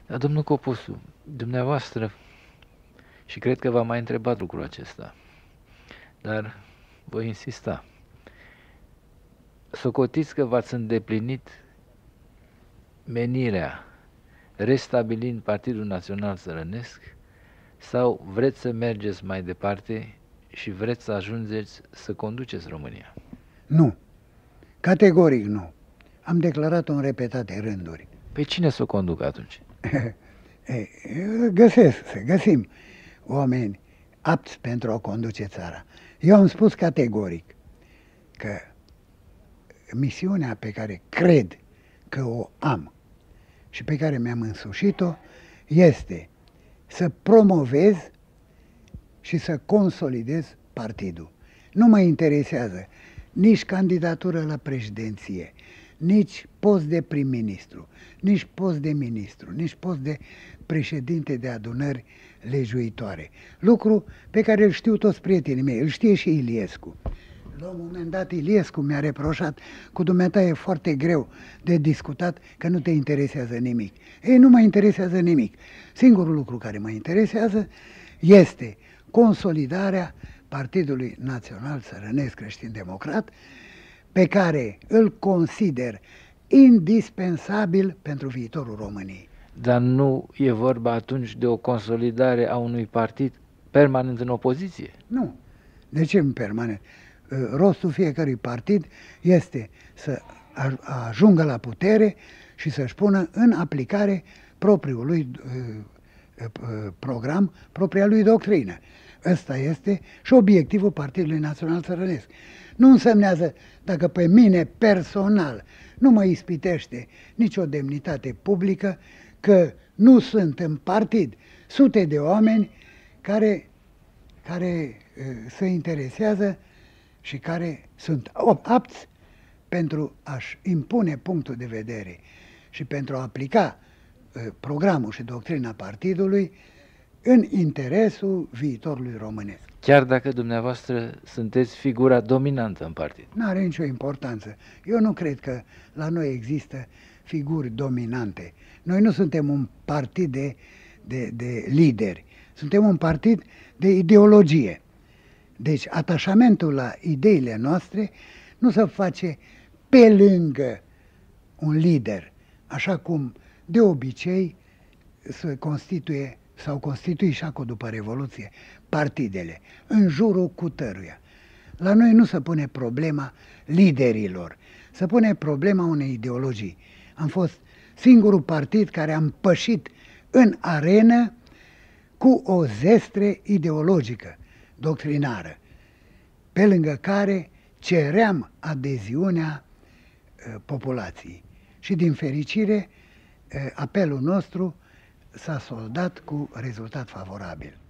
Dar, domnul Copusu, dumneavoastră, și cred că v-am mai întrebat lucrul acesta, dar voi insista. Socotiți că v-ați îndeplinit menirea restabilind Partidul Național Țărănesc sau vreți să mergeți mai departe și vreți să ajungeți să conduceți România? Nu. Categoric nu. Am declarat-o în repetate rânduri. Pe cine să o conduc atunci? Găsim oameni apți pentru a conduce țara. Eu am spus categoric că misiunea pe care cred că o am și pe care mi-am însușit-o este să promovez și să consolidez partidul. Nu mă interesează nici candidatură la președinție, nici post de prim-ministru, nici post de ministru, nici post de președinte de adunări legiuitoare. Lucru pe care îl știu toți prietenii mei, îl știe și Iliescu. La un moment dat Iliescu mi-a reproșat: cu dumneata e foarte greu de discutat că nu te interesează nimic. Ei, nu mă interesează nimic. Singurul lucru care mă interesează este consolidarea Partidului Național Țărănesc Creștin-Democrat, pe care îl consider indispensabil pentru viitorul României. Dar nu e vorba atunci de o consolidare a unui partid permanent în opoziție? Nu. De ce în permanent? Rostul fiecărui partid este să ajungă la putere și să-și pună în aplicare propriul lui program, propria lui doctrină. Ăsta este și obiectivul Partidului Național Țărănesc. Nu însemnează, dacă pe mine personal nu mă ispitește nicio demnitate publică, că nu sunt în partid sute de oameni care se interesează și care sunt apți pentru a-și impune punctul de vedere și pentru a aplica programul și doctrina partidului în interesul viitorului românesc. Chiar dacă dumneavoastră sunteți figura dominantă în partid? Nu are nicio importanță. Eu nu cred că la noi există figuri dominante. Noi nu suntem un partid de lideri. Suntem un partid de ideologie. Deci atașamentul la ideile noastre nu se face pe lângă un lider, așa cum de obicei se constituie sau constituie și acum după Revoluție partidele, în jurul cutăruia. La noi nu se pune problema liderilor, se pune problema unei ideologii. Am fost singurul partid care am pășit în arenă cu o zestre ideologică, doctrinară, pe lângă care ceream adeziunea populației. Și din fericire, apelul nostru s-a soldat cu rezultat favorabil.